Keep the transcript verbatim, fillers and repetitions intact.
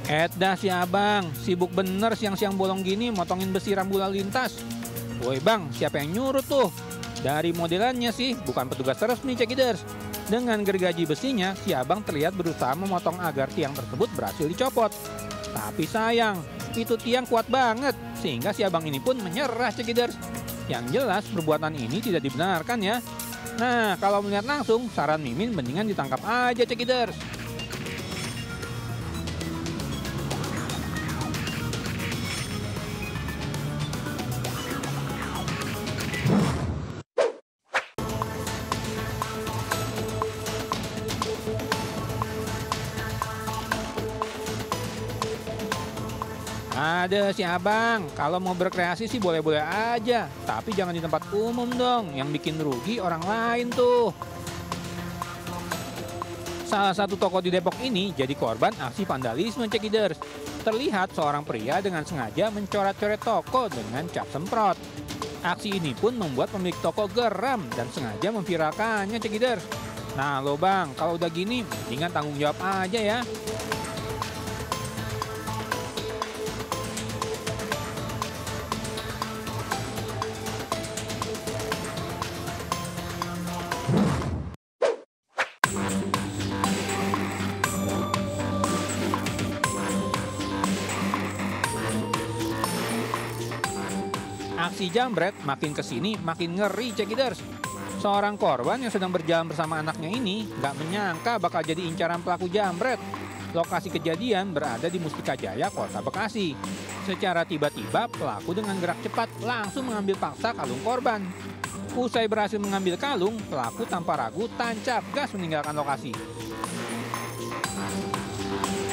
Edah si abang, sibuk bener siang-siang bolong gini motongin besi rambu lalu lintas. Woi bang, siapa yang nyuruh tuh? Dari modelannya sih, bukan petugas resmi cekiders. Dengan gergaji besinya, si abang terlihat berusaha memotong agar tiang tersebut berhasil dicopot. Tapi sayang, itu tiang kuat banget, sehingga si abang ini pun menyerah cekiders. Yang jelas perbuatan ini tidak dibenarkan ya. Nah, kalau melihat langsung, saran Mimin mendingan ditangkap aja cekiders. Ada si abang, kalau mau berkreasi sih boleh-boleh aja. Tapi jangan di tempat umum dong, yang bikin rugi orang lain tuh. Salah satu toko di Depok ini jadi korban aksi vandalisme cekiders. Terlihat seorang pria dengan sengaja mencoret-coret toko dengan cat semprot. Aksi ini pun membuat pemilik toko geram dan sengaja memviralkannya cekiders. Nah lo bang, kalau udah gini mendingan tanggung jawab aja ya. Aksi jambret makin kesini makin ngeri cekiders. Seorang korban yang sedang berjalan bersama anaknya ini nggak menyangka bakal jadi incaran pelaku jambret. Lokasi kejadian berada di Mustika Jaya, Kota Bekasi. Secara tiba-tiba pelaku dengan gerak cepat langsung mengambil paksa kalung korban. Usai berhasil mengambil kalung, pelaku tanpa ragu tancap gas meninggalkan lokasi.